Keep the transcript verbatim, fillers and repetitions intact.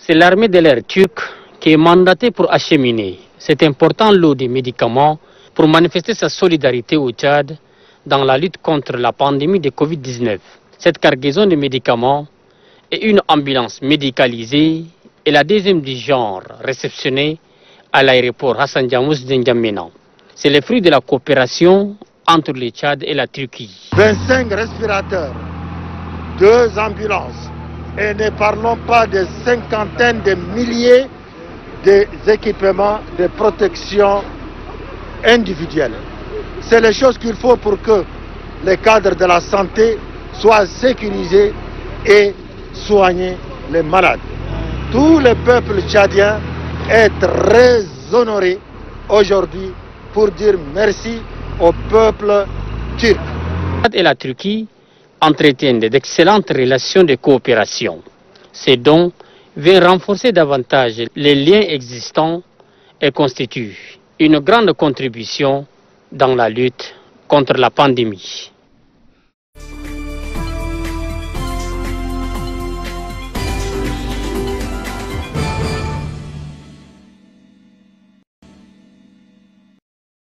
C'est l'armée de l'air turque qui est mandatée pour acheminer cet important lot de médicaments pour manifester sa solidarité au Tchad dans la lutte contre la pandémie de Covid dix-neuf. Cette cargaison de médicaments et une ambulance médicalisée est la deuxième du genre réceptionnée à l'aéroport Hassan Diamous d'Indiamena. C'est le fruit de la coopération entre le Tchad et la Turquie. vingt-cinq respirateurs, deux ambulances, et ne parlons pas de cinquantaines de milliers d'équipements de protection individuelle. C'est les choses qu'il faut pour que les cadres de la santé soient sécurisés et soigner les malades. Tout le peuple tchadien est très honoré aujourd'hui pour dire merci au peuple turc. Le Tchad et la Turquie entretiennent d'excellentes relations de coopération. Ces dons viennent renforcer davantage les liens existants et constituent une grande contribution dans la lutte contre la pandémie.